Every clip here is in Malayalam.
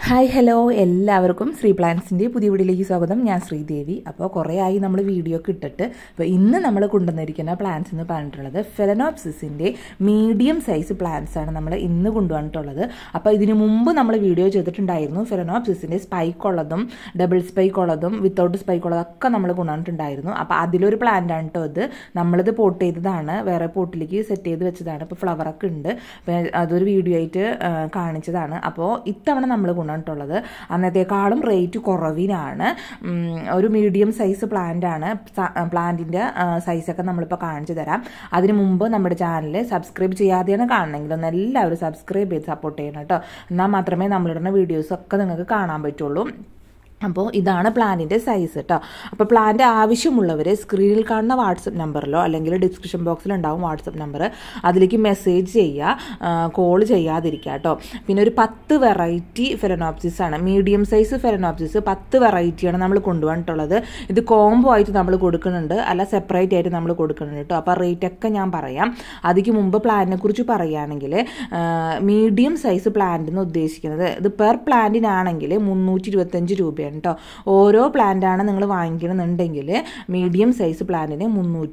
ഹായ് ഹലോ എല്ലാവർക്കും ശ്രീ പ്ലാന്റ്സിൻ്റെ പുതിയ വീഡിയോയിലേക്ക് സ്വാഗതം. ഞാൻ ശ്രീദേവി. അപ്പോൾ കുറേ ആയി നമ്മൾ വീഡിയോ ഒക്കെ ഇട്ടിട്ട്. അപ്പോൾ ഇന്ന് നമ്മൾ കൊണ്ടുവന്നിരിക്കുന്ന പ്ലാന്റ്സ് എന്ന് പറഞ്ഞിട്ടുള്ളത് ഫെലനോപ്സിസിൻ്റെ മീഡിയം സൈസ് പ്ലാന്റ്സ് ആണ് നമ്മൾ ഇന്ന് കൊണ്ടുവന്നിട്ടുള്ളത്. അപ്പോൾ ഇതിനു മുമ്പ് നമ്മൾ വീഡിയോ ചെയ്തിട്ടുണ്ടായിരുന്നു. ഫെലനോപ്സിസിൻ്റെ സ്പൈക്ക് ഉള്ളതും ഡബിൾ സ്പൈക്ക് ഉള്ളതും വിത്തൗട്ട് സ്പൈക്ക് ഉള്ളതും ഒക്കെ നമ്മൾ കൊണ്ടുവന്നിട്ടുണ്ടായിരുന്നു. അപ്പോൾ അതിലൊരു പ്ലാന്റ് ആണ് കേട്ടോ ഇത്. നമ്മളിത് പോട്ട് ചെയ്തതാണ്, വേറെ പോട്ടിലേക്ക് സെറ്റ് ചെയ്ത് വെച്ചതാണ്. ഇപ്പോൾ ഫ്ലവറൊക്കെ ഉണ്ട്. അതൊരു വീഡിയോ ആയിട്ട് കാണിച്ചതാണ്. അപ്പോൾ ഇത്തവണ നമ്മൾ ുള്ളത് അന്നത്തേക്കാളും റേറ്റ് കുറവിനാണ്. ഒരു മീഡിയം സൈസ് പ്ലാന്റ് ആണ്. പ്ലാന്റിന്റെ സൈസൊക്കെ നമ്മളിപ്പോൾ കാണിച്ചു തരാം. അതിനു മുമ്പ് നമ്മുടെ ചാനൽ സബ്സ്ക്രൈബ് ചെയ്യാതെയാണ് കാണണമെങ്കിൽ ഒന്ന് എല്ലാവരും സബ്സ്ക്രൈബ് ചെയ്ത് സപ്പോർട്ട് ചെയ്യണം കേട്ടോ. എന്നാൽ മാത്രമേ നമ്മളിടുന്ന വീഡിയോസൊക്കെ നിങ്ങൾക്ക് കാണാൻ പറ്റുള്ളൂ. അപ്പോൾ ഇതാണ് പ്ലാന്റിൻ്റെ സൈസ് കേട്ടോ. അപ്പോൾ പ്ലാന്റ് ആവശ്യമുള്ളവർ സ്ക്രീനിൽ കാണുന്ന വാട്സപ്പ് നമ്പറിലോ അല്ലെങ്കിൽ ഡിസ്ക്രിപ്ഷൻ ബോക്സിലുണ്ടാവും വാട്സപ്പ് നമ്പർ, അതിലേക്ക് മെസ്സേജ് ചെയ്യുക, കോൾ ചെയ്യാതിരിക്കുക കേട്ടോ. പിന്നെ ഒരു 10 വെറൈറ്റി ഫെലനോപ്സിസ് ആണ്, മീഡിയം സൈസ് ഫെലനോപ്സിസ് 10 വെറൈറ്റിയാണ് നമ്മൾ കൊണ്ടുവന്നിട്ടുള്ളത്. ഇത് കോംബോ ആയിട്ട് നമ്മൾ കൊടുക്കുന്നുണ്ട്, അല്ല സെപ്പറേറ്റ് ആയിട്ട് നമ്മൾ കൊടുക്കുന്നുണ്ട് കേട്ടോ. അപ്പോൾ റേറ്റൊക്കെ ഞാൻ പറയാം. അതിക്ക് മുമ്പ് പ്ലാന്റിനെ കുറിച്ച് പറയുകയാണെങ്കിൽ മീഡിയം സൈസ് പ്ലാന്റ് എന്ന് ഉദ്ദേശിക്കുന്നത് ഇത് പെർ പ്ലാന്റിനാണെങ്കിൽ 325 രൂപയാണ് കേട്ടോ. ഓരോ പ്ലാന്റാണ് നിങ്ങൾ വാങ്ങിക്കണമെന്നുണ്ടെങ്കിൽ മീഡിയം സൈസ് പ്ലാന്റിന്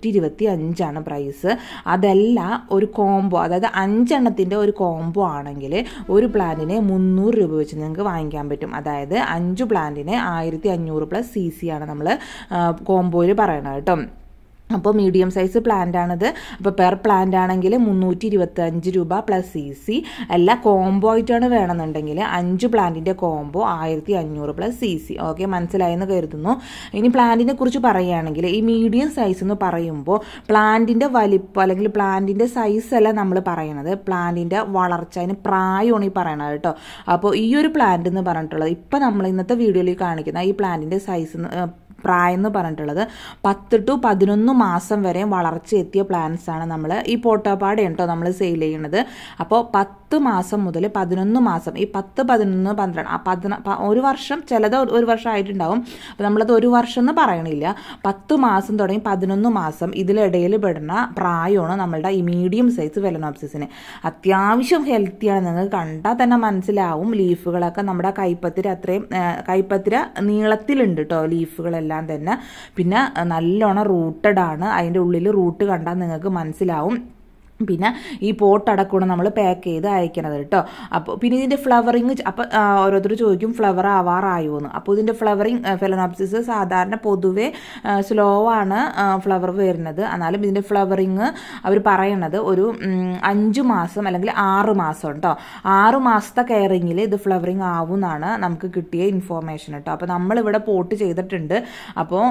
325 പ്രൈസ്. അതല്ല ഒരു കോംബോ, അതായത് 5 എണ്ണത്തിൻ്റെ ഒരു കോംബോ ആണെങ്കിൽ ഒരു പ്ലാന്റിന് 300 രൂപ വെച്ച് നിങ്ങൾക്ക് വാങ്ങിക്കാൻ പറ്റും. അതായത് 5 പ്ലാന്റിന് 1500 പ്ലസ് CC ആണ് നമ്മൾ കോംബോയിൽ പറയണത് കേട്ടോ. അപ്പോൾ മീഡിയം സൈസ് പ്ലാന്റ് ആണിത്. അപ്പോൾ പെർ പ്ലാന്റ് ആണെങ്കിൽ 325 രൂപ പ്ലസ് CC. അല്ല കോംബോ ആയിട്ടാണ് വേണമെന്നുണ്ടെങ്കിൽ 5 പ്ലാന്റിൻ്റെ കോംബോ 1500 പ്ലസ് CC. ഓക്കെ, മനസ്സിലായെന്ന് കരുതുന്നു. ഇനി പ്ലാന്റിനെ കുറിച്ച് പറയുകയാണെങ്കിൽ ഈ മീഡിയം സൈസ് എന്ന് പറയുമ്പോൾ പ്ലാന്റിൻ്റെ വലിപ്പം അല്ലെങ്കിൽ പ്ലാന്റിൻ്റെ സൈസ് അല്ല നമ്മൾ പറയണത്, പ്ലാന്റിൻ്റെ വളർച്ച, അതിന് പ്രായമാണ് ഈ പറയണത് കേട്ടോ. അപ്പോൾ ഈ ഒരു പ്ലാന്റ് എന്ന് പറഞ്ഞിട്ടുള്ളത് ഇപ്പം നമ്മൾ ഇന്നത്തെ വീഡിയോയിൽ കാണിക്കുന്ന ഈ പ്ലാന്റിൻ്റെ സൈസ് പ്രായം എന്ന് പറഞ്ഞിട്ടുള്ളത് 10 to 11 മാസം വരെ വളർച്ച എത്തിയ പ്ലാന്റ്സ് ആണ് നമ്മൾ ഈ പോട്ടോപ്പാടെ കേട്ടോ നമ്മൾ സെയിൽ ചെയ്യുന്നത്. അപ്പോൾ 10 മാസം മുതൽ 11 മാസം, ഈ 10, 11, 12 ഒരു വർഷം, ചിലത് ഒരു വർഷം ആയിട്ടുണ്ടാവും. അപ്പോൾ നമ്മളത് ഒരു വർഷം എന്ന് പറയണില്ല. 10 മാസം തുടങ്ങി 11 മാസം ഇതിലിടയിൽ പെടുന്ന പ്രായമാണ് നമ്മളുടെ ഈ മീഡിയം സൈസ് ഫെലനോപ്സിസിന്. അത്യാവശ്യം ഹെൽത്തിയാണ്, നിങ്ങൾക്ക് കണ്ടാൽ തന്നെ മനസ്സിലാവും. ലീഫുകളൊക്കെ നമ്മുടെ കൈപ്പത്തിര അത്രയും കൈപ്പത്തിര നീളത്തിലുണ്ട് കേട്ടോ ലീഫുകളെല്ലാം തന്നെ. പിന്നെ നല്ലോണം റൂട്ടഡ് ആണ്, അതിൻ്റെ ഉള്ളിൽ റൂട്ട് കണ്ടാൽ നിങ്ങൾക്ക് മനസ്സിലാവും. പിന്നെ ഈ പോട്ടടക്കൂടെ നമ്മൾ പാക്ക് ചെയ്ത് അയക്കണത് കേട്ടോ. അപ്പോൾ പിന്നെ ഇതിൻ്റെ ഫ്ലവറിങ്, അപ്പോൾ ഓരോരുത്തർ ചോദിക്കും ഫ്ലവർ ആവാറായോ എന്ന്. അപ്പോൾ ഇതിൻ്റെ ഫ്ലവറിങ് ഫെലനോപ്സിസ് സാധാരണ പൊതുവെ സ്ലോ ആണ് ഫ്ലവർ വരുന്നത്. എന്നാലും ഇതിൻ്റെ ഫ്ലവറിങ് അവർ പറയണത് ഒരു 5 മാസം അല്ലെങ്കിൽ 6 മാസം കേട്ടോ. 6 മാസത്തെ കെയറിങ്ങിൽ ഇത് ഫ്ലവറിങ് ആവും എന്നാണ് നമുക്ക് കിട്ടിയ ഇൻഫോർമേഷൻ കേട്ടോ. അപ്പോൾ നമ്മളിവിടെ പോട്ട് ചെയ്തിട്ടുണ്ട്. അപ്പോൾ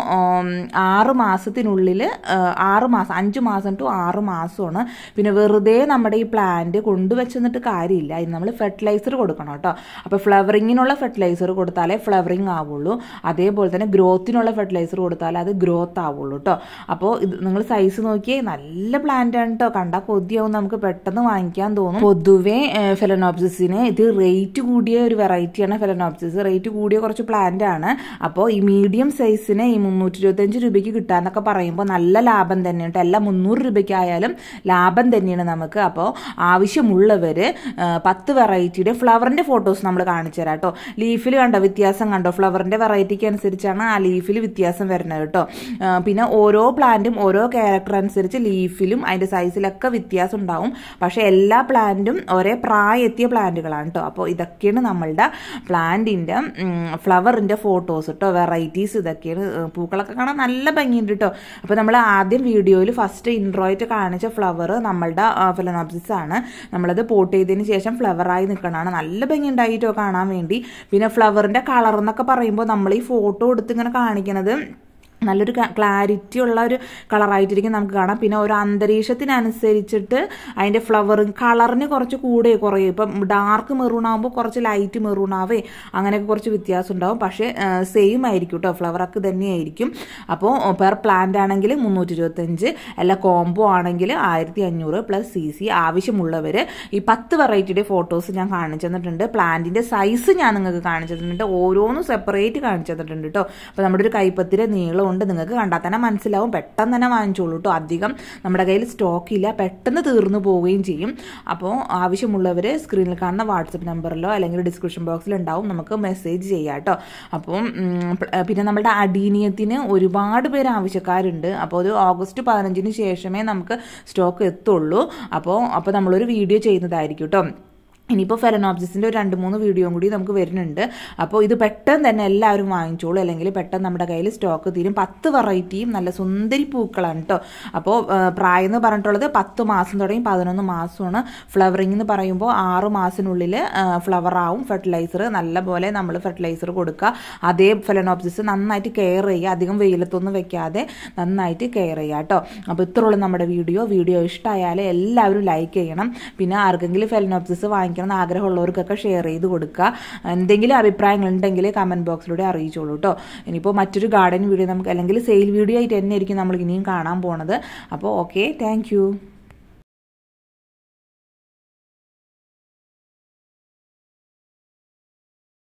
6 മാസത്തിനുള്ളിൽ 6 മാസം 5 മാസം ടു 6 മാസമാണ്. പിന്നെ വെറുതെ നമ്മുടെ ഈ പ്ലാന്റ് കൊണ്ടുവച്ചെന്നിട്ട് കാര്യമില്ല, ഇത് നമ്മൾ ഫെർട്ടിലൈസർ കൊടുക്കണം കേട്ടോ. അപ്പോൾ ഫ്ലവറിങ്ങിനുള്ള ഫെർട്ടിലൈസർ കൊടുത്താലേ ഫ്ലവറിങ് ആവുള്ളൂ. അതേപോലെ തന്നെ ഗ്രോത്തിനുള്ള ഫെർട്ടിലൈസർ കൊടുത്താലേ അത് ഗ്രോത്ത് ആവുള്ളൂ കേട്ടോ. അപ്പോൾ ഇത് നിങ്ങൾ സൈസ് നോക്കിയേ, നല്ല പ്ലാന്റ് ആണ് കേട്ടോ. കണ്ടാൽ കൊതിയാവും, നമുക്ക് പെട്ടെന്ന് വാങ്ങിക്കാൻ തോന്നും. പൊതുവേ ഫെലനോപ്സിസിന് ഇത് റേറ്റ് കൂടിയ ഒരു വെറൈറ്റിയാണ് ഫെലനോപ്സിസ്. റേറ്റ് കൂടിയ കുറച്ച് പ്ലാന്റ് ആണ്. അപ്പോൾ ഈ മീഡിയം സൈസിന് ഈ 325 രൂപയ്ക്ക് കിട്ടാന്നൊക്കെ പറയുമ്പോൾ നല്ല ലാഭം തന്നെയാണ് കേട്ടോ. എല്ലാം 300 രൂപയ്ക്കായാലും ലാഭം തന്നെയാണ് നമുക്ക്. അപ്പോൾ ആവശ്യമുള്ളവർ 10 വെറൈറ്റിയുടെ ഫ്ലവറിൻ്റെ ഫോട്ടോസ് നമ്മൾ കാണിച്ചു തരാം കേട്ടോ. ലീഫിൽ കണ്ടോ വ്യത്യാസം കണ്ടോ? ഫ്ലവറിൻ്റെ വെറൈറ്റിക്ക് അനുസരിച്ചാണ് ആ ലീഫിൽ വ്യത്യാസം വരുന്നത് കേട്ടോ. പിന്നെ ഓരോ പ്ലാന്റും ഓരോ ക്യാരക്ടർ അനുസരിച്ച് ലീഫിലും അതിൻ്റെ സൈസിലൊക്കെ വ്യത്യാസം ഉണ്ടാവും. പക്ഷേ എല്ലാ പ്ലാന്റും ഒരേ പ്രായം എത്തിയ പ്ലാന്റുകളാണ് കേട്ടോ. അപ്പോൾ ഇതൊക്കെയാണ് നമ്മളുടെ പ്ലാന്റിൻ്റെ ഫ്ലവറിൻ്റെ ഫോട്ടോസ് കേട്ടോ. വെറൈറ്റീസ് ഇതൊക്കെയാണ്. പൂക്കളൊക്കെ കാണാൻ നല്ല ഭംഗിയുണ്ട് കേട്ടോ. അപ്പോൾ നമ്മൾ ആദ്യം വീഡിയോയിൽ ഫസ്റ്റ് ഇൻട്രോ ആയിട്ട് കാണിച്ച ഫ്ലവർ നമ്മളുടെ ഫെലനോപ്സിസ് ആണ്. നമ്മളത് പോട്ട് ചെയ്തതിന് ശേഷം ഫ്ലവറായി നിൽക്കണതാണ്. നല്ല ഭംഗി ഉണ്ടായിട്ടോ കാണാൻ വേണ്ടി. പിന്നെ ഫ്ലവറിൻ്റെ കളർ എന്നൊക്കെ പറയുമ്പോൾ നമ്മൾ ഈ ഫോട്ടോ എടുത്ത് ഇങ്ങനെ കാണിക്കണത് നല്ലൊരു ക്ലാരിറ്റി ഉള്ള ഒരു കളറായിട്ടിരിക്കും നമുക്ക് കാണാം. പിന്നെ ഒരു അന്തരീക്ഷത്തിനനുസരിച്ചിട്ട് അതിൻ്റെ ഫ്ലവറിങ് കളറിന് കുറച്ച് കൂടെ കുറയും. ഇപ്പം ഡാർക്ക് മെറൂൺ ആകുമ്പോൾ കുറച്ച് ലൈറ്റ് മെറൂൺ ആവേ, അങ്ങനെയൊക്കെ കുറച്ച് വ്യത്യാസം ഉണ്ടാവും. പക്ഷേ സെയിം ആയിരിക്കും കേട്ടോ, ഫ്ലവറൊക്കെ തന്നെയായിരിക്കും. അപ്പോൾ പെർ പ്ലാന്റ് ആണെങ്കിൽ 325, അല്ല കോംബോ ആണെങ്കിൽ 1500 പ്ലസ് CC. ആവശ്യമുള്ളവർ ഈ 10 വെറൈറ്റിയുടെ ഫോട്ടോസ് ഞാൻ കാണിച്ചു തന്നിട്ടുണ്ട്. പ്ലാന്റിൻ്റെ സൈസ് ഞാൻ നിങ്ങൾക്ക് കാണിച്ചു തന്നിട്ടുണ്ട്. ഓരോന്നും സെപ്പറേറ്റ് കാണിച്ചു തന്നിട്ടുണ്ട് കേട്ടോ. അപ്പോൾ നമ്മുടെ ഒരു കൈപ്പത്തിൻ്റെ നീളം ഉണ്ട്, നിങ്ങൾക്ക് കണ്ടാൽ തന്നെ മനസ്സിലാവും. പെട്ടെന്ന് തന്നെ വാങ്ങിച്ചോളൂ കേട്ടോ. അധികം നമ്മുടെ കയ്യിൽ സ്റ്റോക്ക് ഇല്ല, പെട്ടെന്ന് തീർന്നു പോവുകയും ചെയ്യും. അപ്പോൾ ആവശ്യമുള്ളവർ സ്ക്രീനിൽ കാണുന്ന വാട്സപ്പ് നമ്പറിലോ അല്ലെങ്കിൽ ഡിസ്ക്രിപ്ഷൻ ബോക്സിൽ ഉണ്ടാവും, നമുക്ക് മെസ്സേജ് ചെയ്യാം കേട്ടോ. അപ്പം പിന്നെ നമ്മുടെ അഡീനിയത്തിന് ഒരുപാട് പേര് ആവശ്യക്കാരുണ്ട്. അപ്പോൾ ഒരു ഓഗസ്റ്റ് 15 ശേഷമേ നമുക്ക് സ്റ്റോക്ക് എത്തുള്ളൂ. അപ്പോൾ നമ്മളൊരു വീഡിയോ ചെയ്യുന്നതായിരിക്കും കേട്ടോ. ഇനിയിപ്പോൾ ഫെലനോപ്സിസിൻ്റെ ഒരു 2-3 വീഡിയോയും കൂടി നമുക്ക് വരുന്നുണ്ട്. അപ്പോൾ ഇത് പെട്ടെന്ന് തന്നെ എല്ലാവരും വാങ്ങിച്ചോളൂ, അല്ലെങ്കിൽ പെട്ടെന്ന് നമ്മുടെ കയ്യിൽ സ്റ്റോക്ക് തീരും. 10 വെറൈറ്റിയും നല്ല സുന്ദരി പൂക്കളാണ് കേട്ടോ. അപ്പോൾ പ്രായം എന്ന് പറഞ്ഞിട്ടുള്ളത് 10 മാസം തുടങ്ങി 11 മാസമാണ്. ഫ്ലവറിംഗ് എന്ന് പറയുമ്പോൾ 6 മാസത്തിനുള്ളിൽ ഫ്ലവർ ആവും. ഫെർട്ടിലൈസർ നല്ലപോലെ നമ്മൾ ഫെർട്ടിലൈസർ കൊടുക്കുക. അതേ ഫെലനോപ്സിസ് നന്നായിട്ട് കെയർ ചെയ്യുക, അധികം വെയിലത്തൊന്നും വെക്കാതെ നന്നായിട്ട് കെയർ ചെയ്യുക കേട്ടോ. അപ്പോൾ ഇത്രയുള്ളൂ നമ്മുടെ വീഡിയോ ഇഷ്ടമായാൽ എല്ലാവരും ലൈക്ക് ചെയ്യണം. പിന്നെ ആർക്കെങ്കിലും ഫെലനോപ്സിസ് വാങ്ങിക്കണം ആഗ്രഹമുള്ളവർക്കൊക്കെ ഷെയർ ചെയ്ത് കൊടുക്കുക. എന്തെങ്കിലും അഭിപ്രായങ്ങൾ ഉണ്ടെങ്കിൽ കമൻറ്റ് ബോക്സിലൂടെ അറിയിച്ചോളൂ കേട്ടോ. ഇനിയിപ്പോൾ മറ്റൊരു ഗാർഡൻ വീഡിയോ നമുക്ക് അല്ലെങ്കിൽ സെയിൽ വീഡിയോ ആയിട്ട് തന്നെ ആയിരിക്കും നമ്മൾ ഇനിയും കാണാൻ പോണത്. അപ്പോൾ ഓക്കെ, താങ്ക്